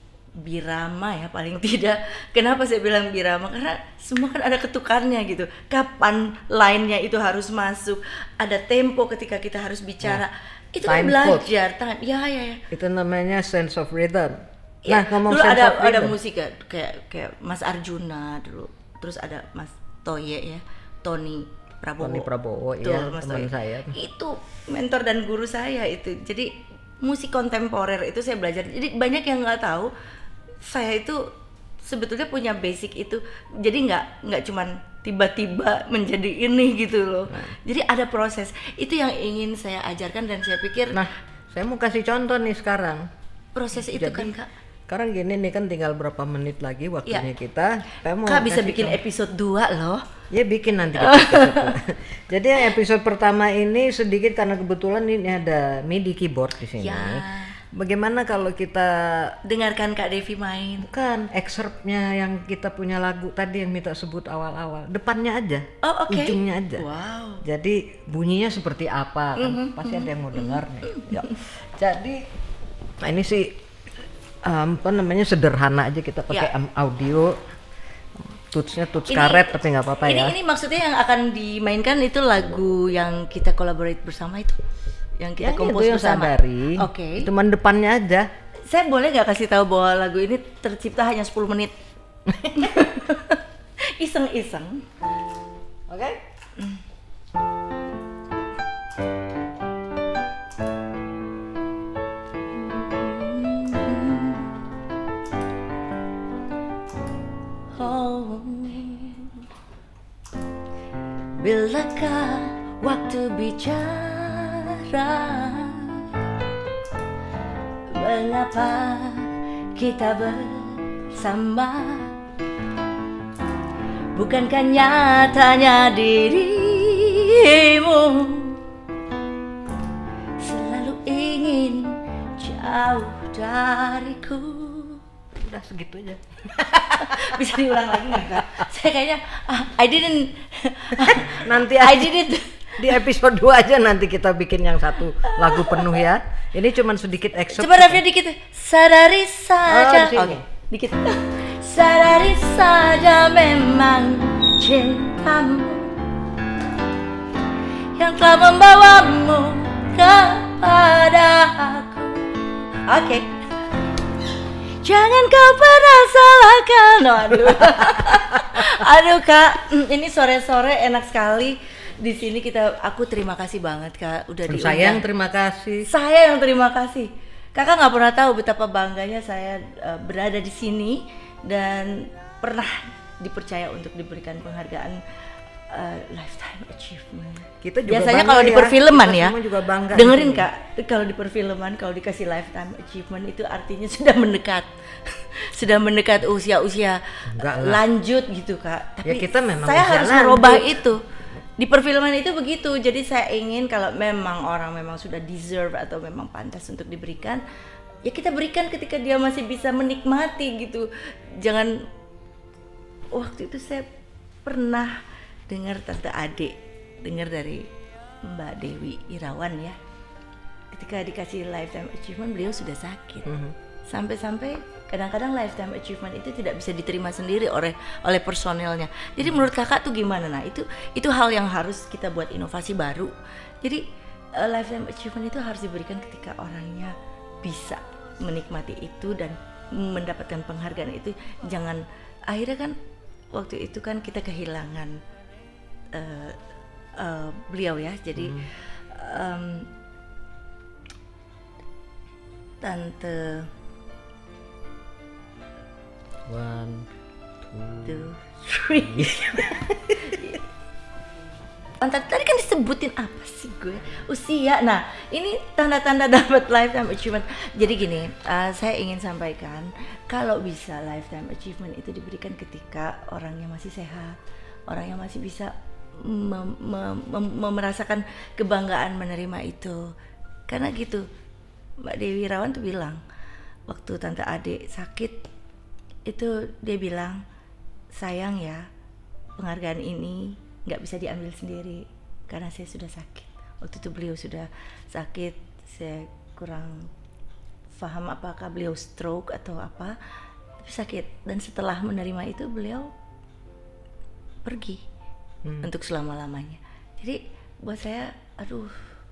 birama ya paling tidak. Kenapa saya bilang birama? Karena semua kan ada ketukannya gitu. Kapan line-nya itu harus masuk, ada tempo ketika kita harus bicara. Nah, itu kan belajar, time. Ya ya ya.
Itu namanya sense of rhythm.
Ya,
nah, ngomong
dulu
sense
ada
of rhythm.
ada musik ya, kayak kayak Mas Arjuna dulu. Terus ada Mas Toye ya, Tony Prabowo.
Tony Prabowo, iya, teman saya.
Itu mentor dan guru saya itu. Jadi musik kontemporer itu saya belajar. Jadi banyak yang nggak tahu, saya itu sebetulnya punya basic itu. Jadi nggak nggak cuman tiba-tiba menjadi ini gitu loh. Nah. Jadi ada proses. Itu yang ingin saya ajarkan dan saya pikir.
Nah, saya mau kasih contoh nih sekarang.
Proses itu
Jadi,
kan Kak.
Sekarang gini nih kan tinggal berapa menit lagi waktunya ya. Kita. Saya mau
Kak bisa bikin contoh. Episode dua loh.
Ya bikin nanti episode. Jadi yang episode pertama ini sedikit karena kebetulan ini ada MIDI keyboard di sini. Ya. Bagaimana kalau kita
dengarkan Kak Devi main?
Kan excerptnya yang kita punya lagu tadi yang minta sebut awal-awal, depannya aja,
oh, okay.
ujungnya aja.
Wow.
Jadi bunyinya seperti apa? Kan mm-hmm. pasti ada yang mau dengar nih. Ya. Jadi, nah ini sih um, apa namanya sederhana aja, kita pakai ya. audio. Tutsnya tuts ini, karet tapi nggak apa-apa
ya. Ini maksudnya yang akan dimainkan itu lagu yang kita collaborate bersama itu. Yang kita kompos bersama. Oke. Okay.
Itu man depannya aja.
Saya boleh nggak kasih tahu bahwa lagu ini tercipta hanya sepuluh menit. Iseng-iseng.
Oke. Okay? Mm.
Oh. Bilakah waktu bicara, mengapa kita bersama? Bukankah nyatanya dirimu selalu ingin jauh dariku?
Udah segitu aja.
Bisa diulang lagi nggak Kak? Saya kayaknya ah, I didn't
nanti I didn't di episode dua aja nanti kita bikin yang satu lagu penuh ya. Ini cuman sedikit excerpt.
Coba refnya dikit. Sadari saja.
Oh,
Oke, okay. Dikit. Sadari saja memang cintamu yang telah membawamu kepada aku. Oke. Okay. Jangan kau pernah salahkan. Aduh. Aduh Kak, ini sore-sore enak sekali di sini kita. Aku terima kasih banget Kak udah diundang.
Saya yang terima kasih.
Saya yang terima kasih. Kakak nggak pernah tahu betapa bangganya saya uh, berada di sini dan pernah dipercaya untuk diberikan penghargaan uh, lifetime achievement.
Kita juga
biasanya
bangga
kalau di
ya.
perfilman
Kita
ya,
semua juga bangga
dengerin
ini.
Kak, kalau di perfilman kalau dikasih lifetime achievement itu artinya sudah mendekat, sudah mendekat usia-usia lanjut gitu Kak. Tapi
ya kita memang
saya harus
lanjut.
merubah itu. Di perfilman itu begitu, jadi saya ingin kalau memang orang memang sudah deserve atau memang pantas untuk diberikan, ya kita berikan ketika dia masih bisa menikmati gitu. Jangan, waktu itu saya pernah dengar Tante Ade, dengar dari Mbak Dewi Irawan ya, ketika dikasih lifetime achievement beliau sudah sakit, mm-hmm. sampai-sampai kadang-kadang lifetime achievement itu tidak bisa diterima sendiri oleh oleh personelnya. Jadi menurut kakak tuh gimana? Nah itu itu hal yang harus kita buat inovasi baru. Jadi uh, lifetime achievement itu harus diberikan ketika orangnya bisa menikmati itu dan mendapatkan penghargaan itu. Jangan akhirnya kan waktu itu kan kita kehilangan uh, uh, beliau ya. Jadi hmm. um, Tante
One, two,
two three. Tadi kan disebutin apa sih gue? Usia. Nah, ini tanda-tanda dapat lifetime achievement. Jadi gini, uh, saya ingin sampaikan kalau bisa lifetime achievement itu diberikan ketika orangnya masih sehat, orangnya masih bisa mem- mem- mem- merasakan kebanggaan menerima itu. Karena gitu, Mbak Dewi Irawan tuh bilang waktu Tante Ade sakit itu dia bilang, sayang ya penghargaan ini nggak bisa diambil sendiri karena saya sudah sakit. Waktu itu beliau sudah sakit, saya kurang paham apakah beliau stroke atau apa, tapi sakit. Dan setelah menerima itu beliau pergi hmm. untuk selama-lamanya. Jadi buat saya, aduh,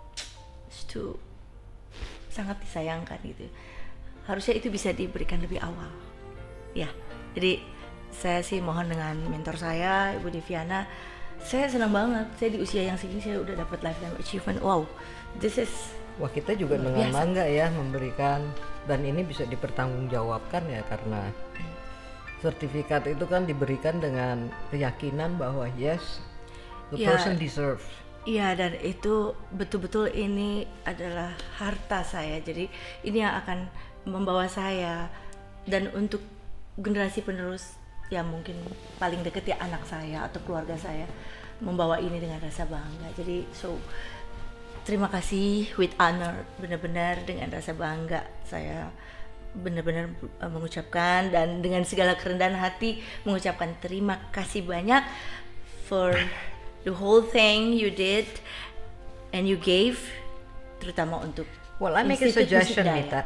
itu sangat disayangkan gitu. Harusnya itu bisa diberikan lebih awal. Ya, jadi saya sih mohon dengan mentor saya, Ibu Deviana, saya senang banget. Saya di usia yang segini saya udah dapat lifetime achievement. Wow, this is.
Wah, kita juga dengan bangga ya memberikan, dan ini bisa dipertanggungjawabkan ya karena sertifikat itu kan diberikan dengan keyakinan bahwa yes, the ya, person deserves.
Iya, dan itu betul-betul ini adalah harta saya. Jadi ini yang akan membawa saya, dan untuk generasi penerus yang mungkin paling deket ya anak saya atau keluarga saya, membawa ini dengan rasa bangga. Jadi so terima kasih with honor, benar-benar dengan rasa bangga saya benar-benar uh, mengucapkan, dan dengan segala kerendahan hati mengucapkan terima kasih banyak for the whole thing you did and you gave, terutama untuk
well I make a suggestion Mita.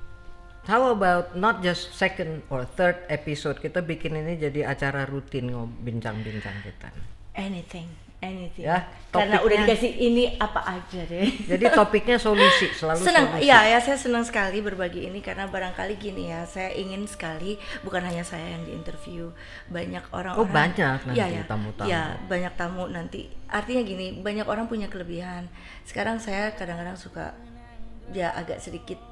How about not just second or third episode, kita bikin ini jadi acara rutin bincang-bincang kita.
Anything, anything.
Ya,
karena udah dikasih ini apa aja deh.
Jadi topiknya solusi, selalu
senang,
solusi.
Iya ya, saya senang sekali berbagi ini karena barangkali gini ya, saya ingin sekali bukan hanya saya yang diinterview, banyak orang-orang.
Oh banyak nanti
ya, ya,
tamu-tamu.
Ya banyak tamu nanti. Artinya gini, banyak orang punya kelebihan. Sekarang saya kadang-kadang suka ya agak sedikit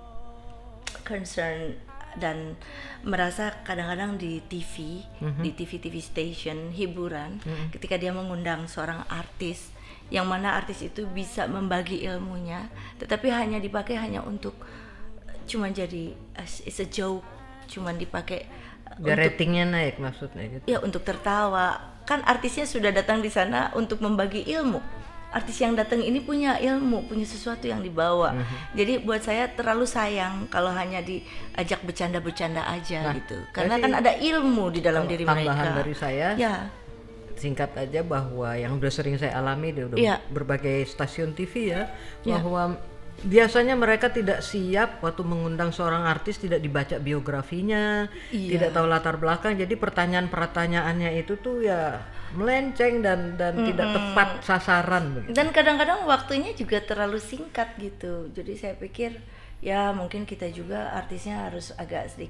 concern dan merasa kadang-kadang di T V, mm-hmm. di T V T V station hiburan, mm-hmm. ketika dia mengundang seorang artis, yang mana artis itu bisa membagi ilmunya, tetapi hanya dipakai hanya untuk cuman jadi as, it's a joke, cuman dipakai
biar ratingnya naik maksudnya gitu.
Ya untuk tertawa, kan artisnya sudah datang di sana untuk membagi ilmu. Artis yang datang ini punya ilmu, punya sesuatu yang dibawa. Mm-hmm. Jadi buat saya terlalu sayang kalau hanya diajak bercanda-bercanda aja nah, gitu. Karena kan ada ilmu di dalam diri mereka.
Tambahan dari saya,
ya. Singkat
aja bahwa yang udah sering saya alami di
ya.
berbagai stasiun T V ya, bahwa ya. biasanya mereka tidak siap waktu mengundang seorang artis, tidak dibaca biografinya, iya. tidak tahu latar belakang. Jadi pertanyaan-pertanyaannya itu tuh ya melenceng dan dan mm-hmm. tidak tepat sasaran begitu.
Dan kadang-kadang waktunya juga terlalu singkat gitu. Jadi saya pikir ya mungkin kita juga artisnya harus agak sedikit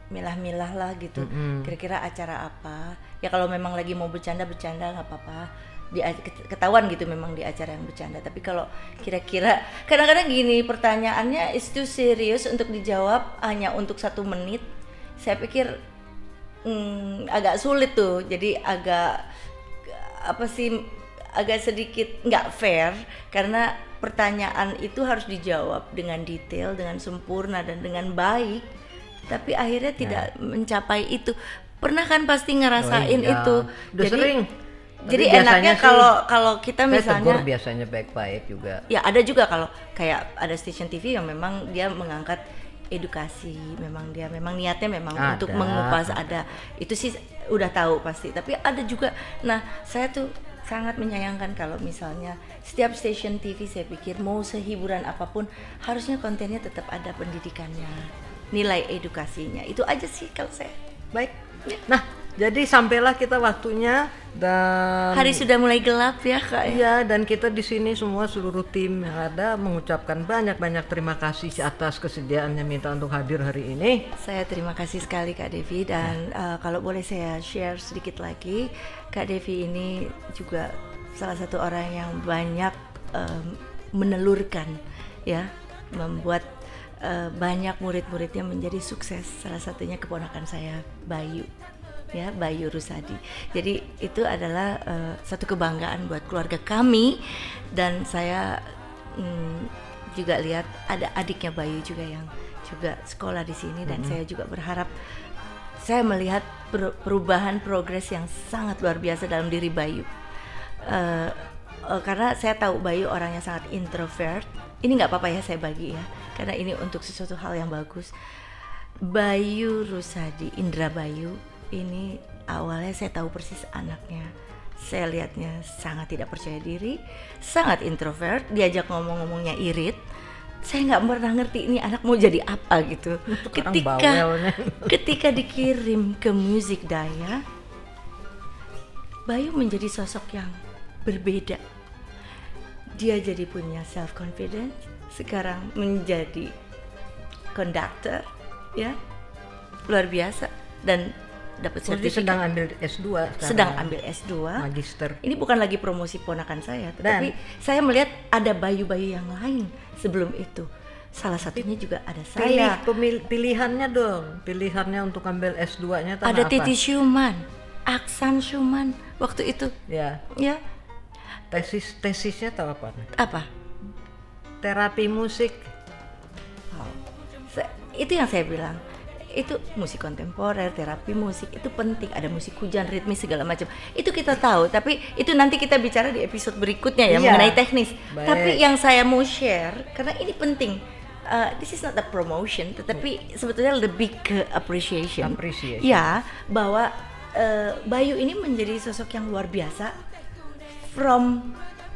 milah-milah lah gitu. Mm-hmm. Kira-kira acara apa? Ya kalau memang lagi mau bercanda bercanda nggak apa-apa. Di ketahuan gitu memang di acara yang bercanda. Tapi kalau kira-kira kadang-kadang gini pertanyaannya is too serius untuk dijawab hanya untuk satu menit. Saya pikir hmm, agak sulit tuh. Jadi agak apa sih? Agak sedikit nggak fair karena pertanyaan itu harus dijawab dengan detail, dengan sempurna dan dengan baik. Tapi akhirnya tidak nah. mencapai itu. Pernah kan pasti ngerasain oh, iya. itu.
Udah jadi, sering.
Jadi enaknya kalau kalau kita misalnya
tegur biasanya baik-baik juga.
Ya ada juga kalau kayak ada stasiun T V yang memang dia mengangkat edukasi, memang dia memang niatnya memang ada, untuk mengupas ada. Itu sih udah tahu pasti. Tapi ada juga. Nah saya tuh sangat menyayangkan kalau misalnya setiap stasiun T V saya pikir mau sehiburan apapun harusnya kontennya tetap ada pendidikannya, nilai edukasinya. Itu aja sih kalau saya.
Baik. Nah, jadi sampailah kita waktunya dan
hari sudah mulai gelap ya Kak.
Iya, dan kita di sini semua seluruh tim yang ada mengucapkan banyak-banyak terima kasih atas kesediaannya minta untuk hadir hari ini.
Saya terima kasih sekali Kak Devi dan ya. uh, kalau boleh saya share sedikit lagi, Kak Devi ini juga salah satu orang yang banyak um, menelurkan ya, membuat Uh, banyak murid-muridnya menjadi sukses. Salah satunya keponakan saya Bayu, ya Bayu Rusadi. Jadi itu adalah uh, satu kebanggaan buat keluarga kami dan saya um, juga lihat ada adiknya Bayu juga yang juga sekolah di sini dan mm-hmm. saya juga berharap saya melihat per- perubahan progres yang sangat luar biasa dalam diri Bayu. Uh, uh, karena saya tahu Bayu orangnya sangat introvert. Ini nggak apa-apa ya saya bagi ya, karena ini untuk sesuatu hal yang bagus. Bayu Rusadi, Indra Bayu, ini awalnya saya tahu persis anaknya. Saya lihatnya sangat tidak percaya diri, sangat introvert, diajak ngomong-ngomongnya irit. Saya nggak pernah ngerti ini anak mau jadi apa gitu. Ketika ketika dikirim ke Musik Daya, Bayu menjadi sosok yang berbeda. Dia jadi punya self confidence, sekarang menjadi konduktor, ya luar biasa dan dapat sertifikat.
Sedang ambil S dua.
Sedang ambil S dua.
Magister.
Ini bukan lagi promosi ponakan saya, tetapi dan saya melihat ada bayu-bayu yang lain sebelum itu. Salah satunya juga ada saya.
Pilih, pilihannya dong, pilihannya untuk ambil S dua-nya
ada
apa?
Titi Schumann, Aksan Schumann waktu itu.
Ya.
Ya.
Tesis tesisnya tahu apa?
Apa?
Terapi musik.
Oh. Itu yang saya bilang. Itu musik kontemporer, terapi musik itu penting. Ada musik hujan, ritmis segala macam. Itu kita tahu. Tapi itu nanti kita bicara di episode berikutnya ya, iya, mengenai teknis. Baik. Tapi yang saya mau share karena ini penting. Uh, this is not a promotion, tetapi sebetulnya lebih ke appreciation.
Appreciation.
Ya, bahwa uh, Bayu ini menjadi sosok yang luar biasa. From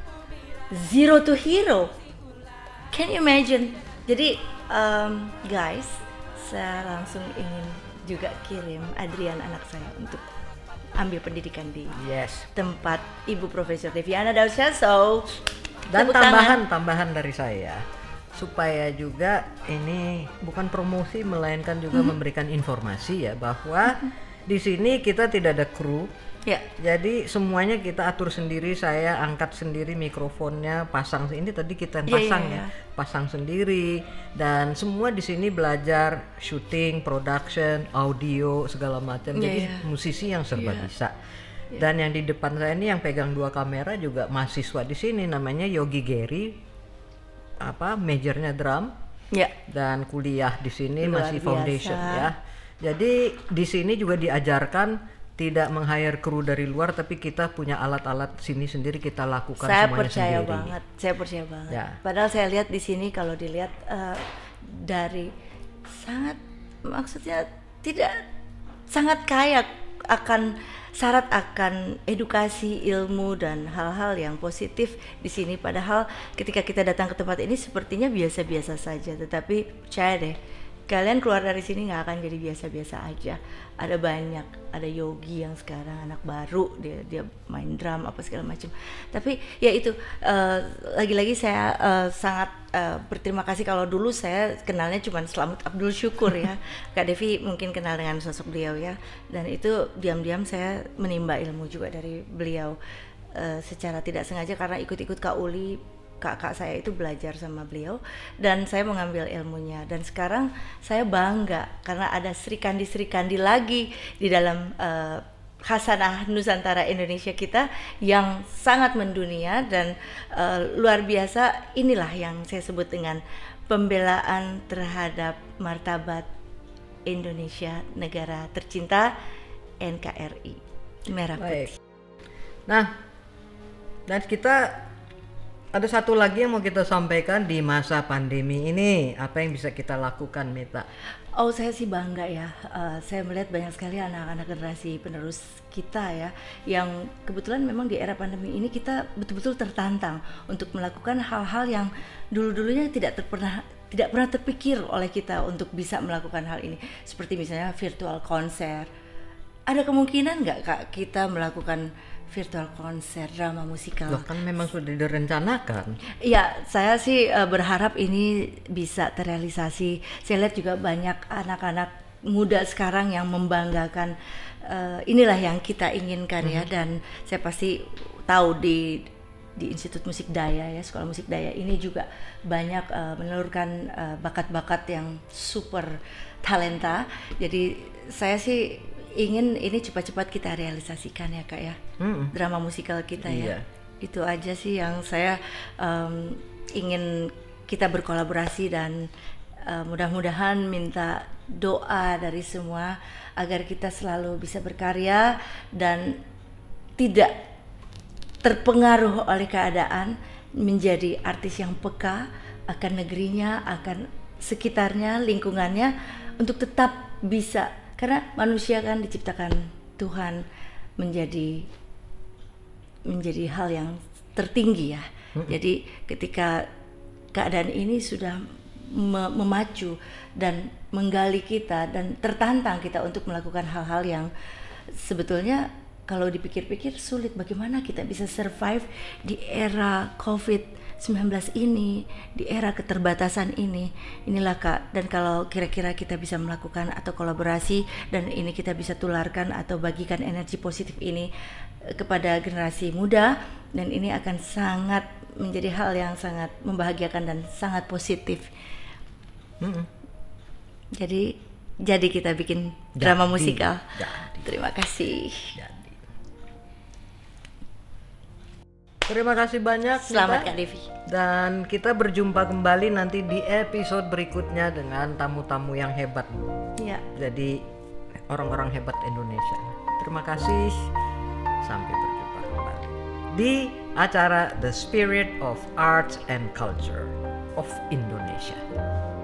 zero to hero, can you imagine? Jadi um, guys, saya langsung ingin juga kirim Adrian anak saya untuk ambil pendidikan di
yes.
tempat Ibu Profesor Deviana Dausya. So
dan tambahan tangan. tambahan dari saya supaya juga ini bukan promosi melainkan juga mm-hmm. memberikan informasi ya bahwa mm-hmm. di sini kita tidak ada kru. Ya. Jadi semuanya kita atur sendiri, saya angkat sendiri mikrofonnya, pasang ini tadi kita pasang yeah, yeah, yeah. ya, pasang sendiri dan semua di sini belajar syuting, production, audio segala macam. Yeah, Jadi yeah. musisi yang serba yeah. bisa. Yeah. Dan yang di depan saya ini yang pegang dua kamera juga mahasiswa di sini namanya Yogi Gary, apa majornya drum. Yeah. Dan kuliah di sini luar masih biasa. Foundation ya. Jadi di sini juga diajarkan tidak meng-hire kru dari luar, tapi kita punya alat-alat sini sendiri kita lakukan
saya
semuanya
percaya
sendiri.
banget, saya percaya banget.
Ya.
Padahal saya lihat di sini kalau dilihat uh, dari sangat, maksudnya tidak sangat kaya akan syarat akan edukasi, ilmu dan hal-hal yang positif di sini. Padahal ketika kita datang ke tempat ini sepertinya biasa-biasa saja, tetapi percaya deh, kalian keluar dari sini nggak akan jadi biasa-biasa aja. Ada banyak, ada Yogi yang sekarang anak baru, dia dia main drum apa segala macam. Tapi ya itu uh, lagi-lagi saya uh, sangat uh, berterima kasih. Kalau dulu saya kenalnya cuma Slamet Abdul Syukur ya. Kak Devi mungkin kenal dengan sosok beliau ya. Dan itu diam-diam saya menimba ilmu juga dari beliau uh, secara tidak sengaja karena ikut-ikut Kak Uli. Kakak saya itu belajar sama beliau dan saya mengambil ilmunya, dan sekarang saya bangga karena ada Sri Kandi Sri Kandi lagi di dalam uh, Khasanah Nusantara Indonesia kita yang sangat mendunia dan uh, luar biasa. Inilah yang saya sebut dengan pembelaan terhadap martabat Indonesia, negara tercinta, N K R I Merah Putih.
Nah, dan kita ada satu lagi yang mau kita sampaikan di masa pandemi ini, apa yang bisa kita lakukan, Mita?
Oh, saya sih bangga ya. Uh, saya melihat banyak sekali anak-anak generasi penerus kita ya, yang kebetulan memang di era pandemi ini kita betul-betul tertantang untuk melakukan hal-hal yang dulu-dulunya tidak pernah tidak pernah terpikir oleh kita untuk bisa melakukan hal ini. Seperti misalnya virtual konser. Ada kemungkinan nggak Kak kita melakukan virtual konser drama musikal?
Loh, kan memang sudah direncanakan.
Iya, saya sih uh, berharap ini bisa terrealisasi. Saya lihat juga banyak anak-anak muda sekarang yang membanggakan. Uh, inilah yang kita inginkan mm-hmm. ya, dan saya pasti tahu di di Institut Musik Daya ya, Sekolah Musik Daya ini juga banyak uh, menelurkan uh, bakat-bakat yang super talenta. Jadi saya sih ingin ini cepat-cepat kita realisasikan ya Kak ya, mm. drama musikal kita ya.
Iya.
Itu aja sih yang saya um, ingin kita berkolaborasi, dan uh, mudah-mudahan minta doa dari semua agar kita selalu bisa berkarya dan tidak terpengaruh oleh keadaan, menjadi artis yang peka akan negerinya, akan sekitarnya, lingkungannya, untuk tetap bisa. Karena manusia kan diciptakan Tuhan menjadi menjadi hal yang tertinggi ya. Mm-hmm. Jadi ketika keadaan ini sudah me- memacu dan menggali kita dan tertantang kita untuk melakukan hal-hal yang sebetulnya kalau dipikir-pikir sulit, bagaimana kita bisa survive di era covid sembilan belas ini, di era keterbatasan ini. Inilah Kak, dan kalau kira-kira kita bisa melakukan atau kolaborasi dan ini kita bisa tularkan atau bagikan energi positif ini kepada generasi muda, dan ini akan sangat menjadi hal yang sangat membahagiakan dan sangat positif. Mm-hmm. Jadi jadi kita bikin drama jadi, musikal. Jadi. Terima kasih. Jadi.
Terima kasih banyak.
Selamat Kak Devi.
Dan kita berjumpa kembali nanti di episode berikutnya dengan tamu-tamu yang hebat.
Ya.
Jadi orang-orang hebat Indonesia. Terima kasih. Sampai berjumpa kembali di acara The Spirit of Arts and Culture of Indonesia.